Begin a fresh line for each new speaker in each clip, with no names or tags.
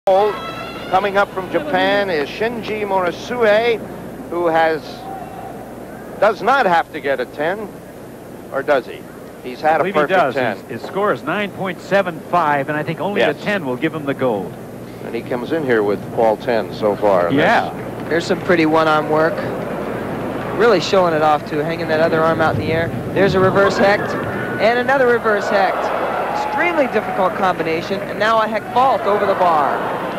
Gold coming up from Japan is Shinji Morisuke, who does not have to get a 10, or does he? He's had a perfect 10.
His score is 9.75, and I think only a 10 will give him the gold.
And he comes in here with all 10 so far.
Yeah.
There's some pretty one-arm work. Really showing it off, too, hanging that other arm out in the air. There's a reverse hecht, and another reverse hecht. Extremely difficult combination, and now a hecht vault over the bar.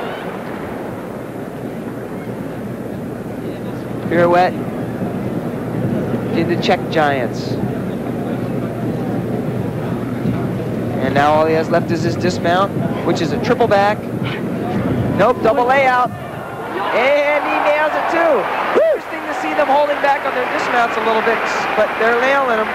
Pirouette did the Czech Giants. And now all he has left is his dismount, which is a triple back. Nope, double layout. And he nails it too. Interesting to see them holding back on their dismounts a little bit, but they're nailing them.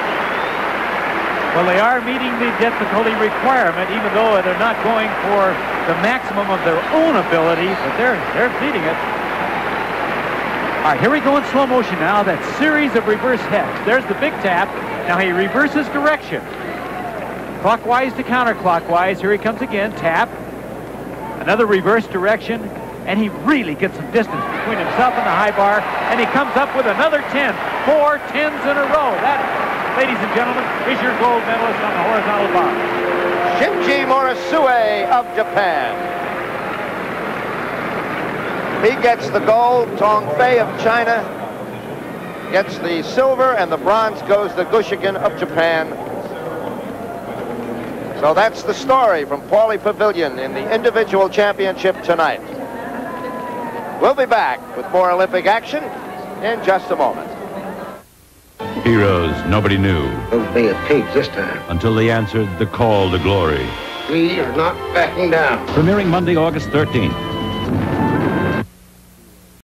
Well, they are meeting the difficulty requirement, even though they're not going for the maximum of their own ability, but they're beating it. All right, here we go in slow motion now. That series of reverse hexts. There's the big tap. Now he reverses direction. Clockwise to counterclockwise. Here he comes again. Tap. Another reverse direction. And he really gets some distance between himself and the high bar. And he comes up with another 10. 4 10s in a row. That, ladies and gentlemen, is your gold medalist on the horizontal bar.
Shinji Morisuke of Japan. He gets the gold. Tong Fei of China gets the silver, and the bronze goes to Gushigan of Japan. So that's the story from Pauley Pavilion in the individual championship tonight. We'll be back with more Olympic action in just a moment.
Heroes nobody knew.
Don't be a pig this time.
Until they answered the call to glory.
We are not backing down.
Premiering Monday, August 13th.